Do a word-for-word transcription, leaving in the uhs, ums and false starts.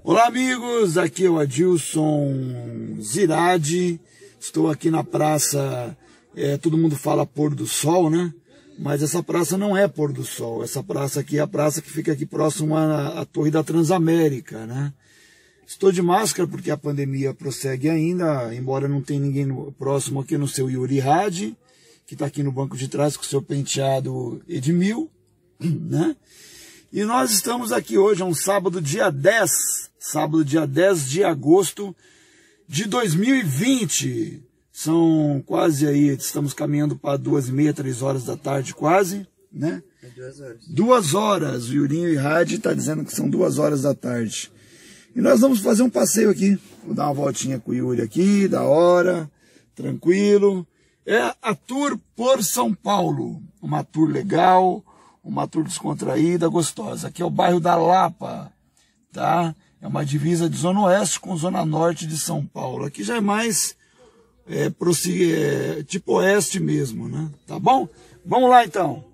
Olá amigos, aqui é o Adilson Ziradi, estou aqui na praça, é, todo mundo fala pôr do sol, né? Mas essa praça não é pôr do sol, essa praça aqui é a praça que fica aqui próximo à, à Torre da Transamérica, né? Estou de máscara porque a pandemia prossegue ainda, embora não tenha ninguém no, próximo aqui no seu Yuri Hadi, que está aqui no banco de trás com o seu penteado Edmil, né? E nós estamos aqui hoje, é um sábado dia dez, sábado dia dez de agosto de dois mil e vinte. São quase aí, estamos caminhando para duas e meia, três horas da tarde quase, né? É duas horas. Duas horas, o Yurinho e Hadi está dizendo que são duas horas da tarde. E nós vamos fazer um passeio aqui, vou dar uma voltinha com o Yuri aqui, da hora, tranquilo. É a Tour por São Paulo, uma tour legal, uma tour descontraída, gostosa. Aqui é o bairro da Lapa, tá? É uma divisa de Zona Oeste com Zona Norte de São Paulo. Aqui já é mais é, é, tipo oeste mesmo, né? Tá bom? Vamos lá então.